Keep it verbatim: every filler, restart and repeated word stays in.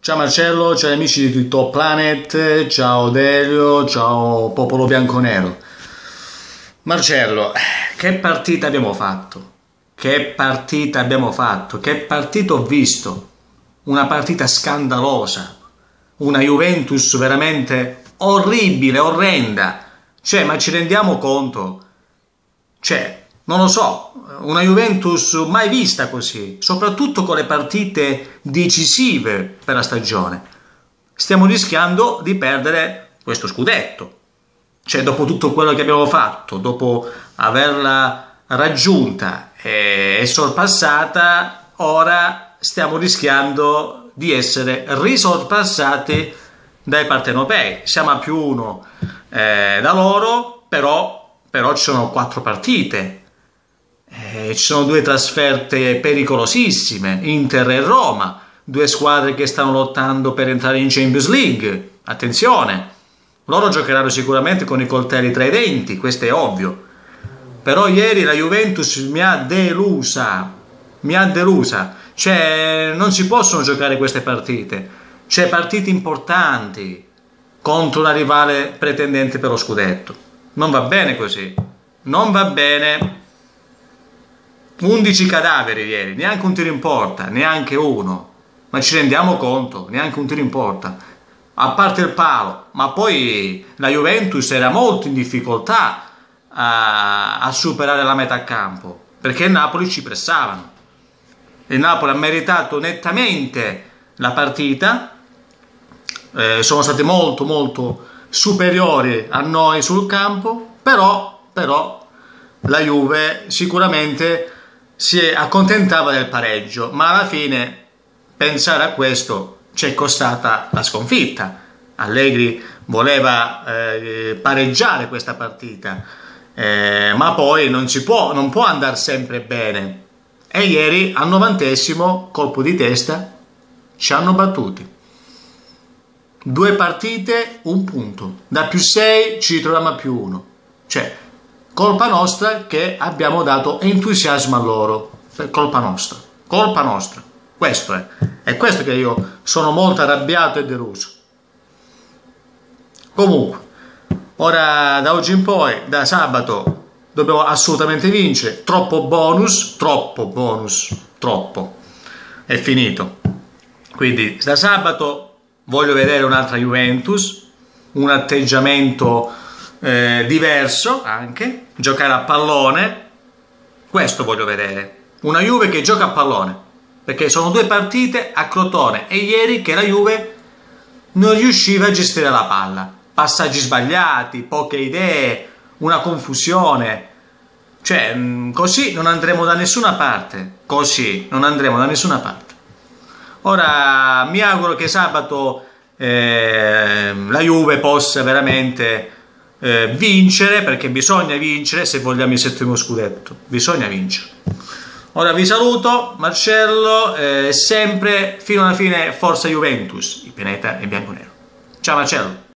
Ciao Marcello, ciao amici di Top Planet, ciao Delio, ciao popolo bianconero. Marcello, che partita abbiamo fatto? Che partita abbiamo fatto? Che partita ho visto? Una partita scandalosa, una Juventus veramente orribile, orrenda. Cioè, ma ci rendiamo conto? Cioè, non lo so, una Juventus mai vista così, soprattutto con le partite decisive per la stagione. Stiamo rischiando di perdere questo scudetto. Cioè, dopo tutto quello che abbiamo fatto, dopo averla raggiunta e sorpassata, ora stiamo rischiando di essere risorpassati dai partenopei. Siamo a più uno eh, da loro, però, però ci sono quattro partite. Eh, ci sono due trasferte pericolosissime, Inter e Roma, due squadre che stanno lottando per entrare in Champions League. Attenzione, loro giocheranno sicuramente con i coltelli tra i denti, questo è ovvio. Però ieri la Juventus mi ha delusa, mi ha delusa. Cioè, non si possono giocare queste partite. C'è partite importanti contro una rivale pretendente per lo scudetto. Non va bene così, non va bene. undici cadaveri ieri, neanche un tiro in porta, neanche uno. Ma ci rendiamo conto? Neanche un tiro in porta. A parte il palo. Ma poi la Juventus era molto in difficoltà a, a superare la metà campo, perché il Napoli ci pressavano. Il Napoli ha meritato nettamente la partita. Eh, sono stati molto molto superiori a noi sul campo, però, però la Juve sicuramente si accontentava del pareggio, ma alla fine pensare a questo ci è costata la sconfitta. Allegri voleva eh, pareggiare questa partita, eh, ma poi non si può, non può andare sempre bene. E ieri al novantesimo colpo di testa ci hanno battuti. Due partite, un punto. Da più sei ci ritroviamo a più uno. Cioè, colpa nostra che abbiamo dato entusiasmo a loro. Colpa nostra. Colpa nostra. Questo è. È questo che io sono molto arrabbiato e deluso. Comunque, ora da oggi in poi, da sabato, dobbiamo assolutamente vincere. Troppo bonus, troppo bonus, troppo. È finito. Quindi da sabato voglio vedere un'altra Juventus, un atteggiamento eh, diverso anche, giocare a pallone. Questo voglio vedere. Una Juve che gioca a pallone, perché sono due partite a Crotone e ieri che la Juve non riusciva a gestire la palla. Passaggi sbagliati, poche idee, una confusione. Cioè, così non andremo da nessuna parte. Così non andremo da nessuna parte. Ora mi auguro che sabato eh, la Juve possa veramente eh, vincere, perché bisogna vincere se vogliamo il settimo scudetto. Bisogna vincere. Ora vi saluto, Marcello, eh, sempre fino alla fine forza Juventus, il pianeta è bianco-nero. Ciao Marcello.